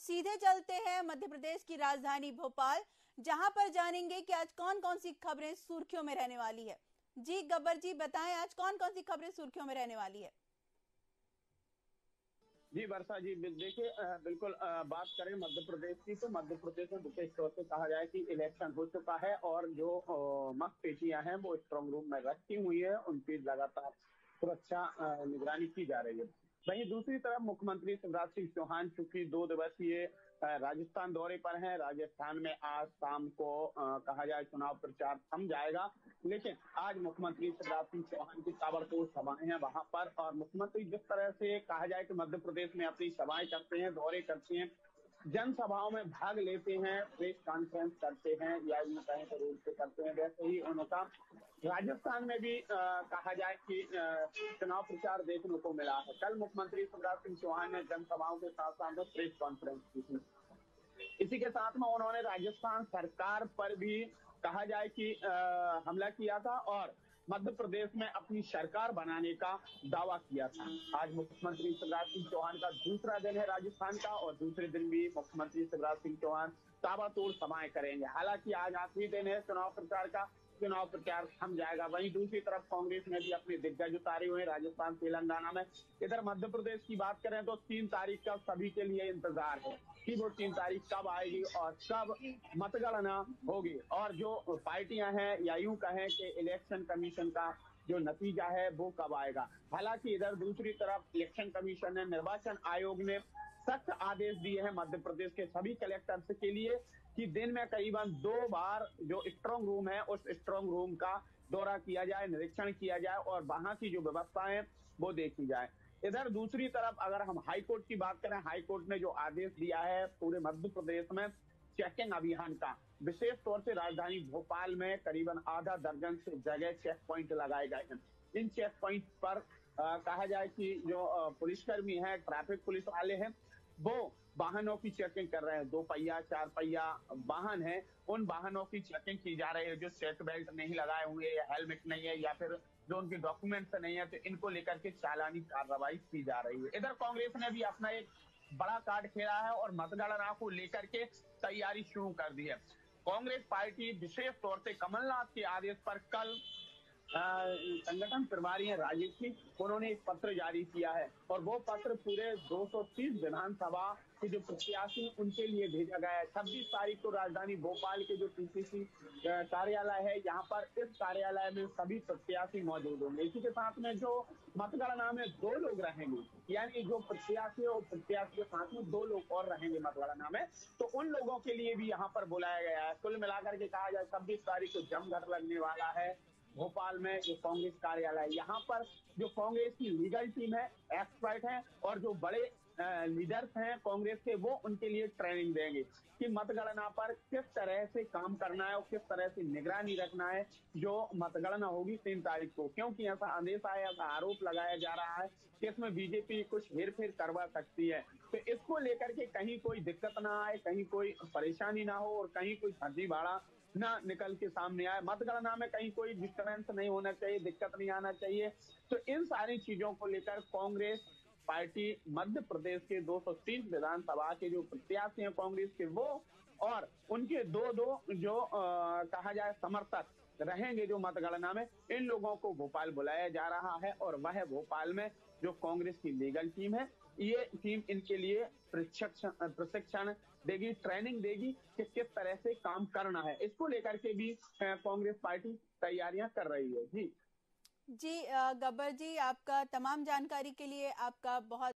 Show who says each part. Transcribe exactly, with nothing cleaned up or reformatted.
Speaker 1: सीधे चलते हैं मध्य प्रदेश की राजधानी भोपाल, जहां पर जानेंगे कि आज कौन कौन सी खबरें सुर्खियों में रहने वाली है। जी गब्बर जी बताएं, आज कौन कौन सी खबरें सुर्खियों में रहने वाली है।
Speaker 2: जी वर्षा जी, देखिए बिल्कुल बात करें मध्य प्रदेश की, तो मध्य प्रदेश में विशेष तौर से कहा जाए कि इलेक्शन हो चुका है और जो मतपेटियां हैं वो स्ट्रांग रूम में रखी हुई है, उनकी लगातार सुरक्षा निगरानी की जा रही है। वहीं दूसरी तरफ मुख्यमंत्री शिवराज सिंह चौहान चूंकि दो दिवसीय राजस्थान दौरे पर हैं, राजस्थान में आज शाम को आ, कहा जाए चुनाव प्रचार थम जाएगा, लेकिन आज मुख्यमंत्री शिवराज सिंह चौहान की ताबड़तोड़ सभाएं हैं वहां पर। और मुख्यमंत्री जिस तरह से कहा जाए कि मध्य प्रदेश में अपनी सभाएं करते हैं, दौरे करते हैं, जनसभाओं में भाग लेते हैं, प्रेस कॉन्फ्रेंस करते हैं या यूं कहें तो रोड पे करते हैं, वैसे ही उनका राजस्थान में भी आ, कहा जाए कि चुनाव प्रचार देखने को मिला है। कल मुख्यमंत्री शिवराज सिंह चौहान ने जनसभाओं के साथ साथ प्रेस कॉन्फ्रेंस की थी। इसी के साथ में उन्होंने राजस्थान सरकार पर भी कहा जाए कि आ, हमला किया था और मध्य प्रदेश में अपनी सरकार बनाने का दावा किया था। आज मुख्यमंत्री शिवराज सिंह चौहान का दूसरा दिन है राजस्थान का और दूसरे दिन भी मुख्यमंत्री शिवराज सिंह चौहान ताबड़तोड़ सभाएं करेंगे। हालांकि आज आखिरी दिन है चुनाव प्रचार का, चुनाव प्रचार थम जाएगा। वहीं दूसरी तरफ कांग्रेस ने भी अपने दिग्गज उतारे हुए राजस्थान तेलंगाना में। इधर मध्य प्रदेश की बात करें तो तीन तारीख का सभी के लिए इंतजार है कि वो तीन तारीख कब आएगी और कब मतगणना होगी और जो पार्टियां हैं या यूं कहें कि इलेक्शन कमीशन का जो नतीजा है वो कब आएगा। हालांकि इधर दूसरी तरफ इलेक्शन कमीशन ने, निर्वाचन आयोग ने सख्त आदेश दिए हैं मध्य प्रदेश के सभी कलेक्टर्स के लिए कि दिन में करीबन दो बार जो स्ट्रांग रूम है उस स्ट्रांग रूम का दौरा किया जाए, निरीक्षण किया जाए और वहां की जो व्यवस्थाएं वो देखी जाए। इधर दूसरी तरफ अगर हम हाई कोर्ट की बात करें, हाई कोर्ट ने जो आदेश दिया है पूरे मध्य प्रदेश में चेकिंग अभियान का, विशेष तौर से राजधानी भोपाल में करीबन आधा दर्जन से जगह चेक पॉइंट लगाए गए हैं। इन चेक पॉइंट पर आ, कहा जाए कि जो पुलिसकर्मी है, ट्रैफिक पुलिस वाले हैं, वो वाहनों की चेकिंग कर रहे हैं। दो पहिया चार पहिया वाहन है, उन वाहनों की चेकिंग की जा रही है। जो सीट बेल्ट नहीं लगाए हुए या हेलमेट नहीं है या फिर जो उनके डॉक्यूमेंट्स नहीं है, तो इनको लेकर के चालानी कार्रवाई की जा रही है। इधर कांग्रेस ने भी अपना एक बड़ा कार्ड खेला है और मतगणना को लेकर के तैयारी शुरू कर दी है। कांग्रेस पार्टी विशेष तौर से कमलनाथ के आदेश पर कल संगठन प्रभारी है राजीव सिंह, उन्होंने एक पत्र जारी किया है और वो पत्र पूरे दो सौ तीस विधानसभा के जो प्रत्याशी उनके लिए भेजा गया है। छब्बीस तारीख को राजधानी भोपाल के जो टीसीसी कार्यालय है, यहाँ पर इस कार्यालय में सभी प्रत्याशी मौजूद होंगे। इसी के साथ में जो मतगणना में दो लोग रहेंगे, यानी जो प्रत्याशी और प्रत्याशी के साथ में दो लोग और रहेंगे मतगणना में, तो उन लोगों के लिए भी यहाँ पर बुलाया गया है। कुल मिलाकर के कहा जाए छब्बीस तारीख को जमघट लगने वाला है भोपाल में जो कांग्रेस कार्यालय। यहाँ पर जो कांग्रेस की लीगल टीम है, एक्सपर्ट हैं और जो बड़े लीडर्स हैं कांग्रेस के, वो उनके लिए ट्रेनिंग देंगे कि मतगणना पर किस तरह से काम करना है और किस तरह से निगरानी रखना है जो मतगणना होगी तीन तारीख को। क्योंकि ऐसा आदेश आया, ऐसा आरोप लगाया जा रहा है कि इसमें बीजेपी कुछ हेरफेर करवा सकती है, तो इसको लेकर के कहीं कोई दिक्कत ना आए, कहीं कोई परेशानी ना हो और कहीं कोई फर्जी भाड़ा ना निकल के सामने आए, मतगणना में कहीं कोई डिस्टर्बेंस नहीं होना चाहिए, दिक्कत नहीं आना चाहिए। तो इन सारी चीजों को लेकर कांग्रेस पार्टी मध्य प्रदेश के दो सौ तीस विधानसभा के जो प्रत्याशी हैं कांग्रेस के, वो और उनके दो दो जो आ, कहा जाए समर्थक रहेंगे जो मतगणना में, इन लोगों को भोपाल बुलाया जा रहा है और वह भोपाल में जो कांग्रेस की लीगल टीम है, ये टीम इनके लिए प्रशिक्षण प्रशिक्षण देगी, ट्रेनिंग देगी कि किस तरह से काम करना है। इसको लेकर के भी कांग्रेस पार्टी तैयारियां कर रही है। जी
Speaker 1: जी गब्बर जी, आपका तमाम जानकारी के लिए आपका बहुत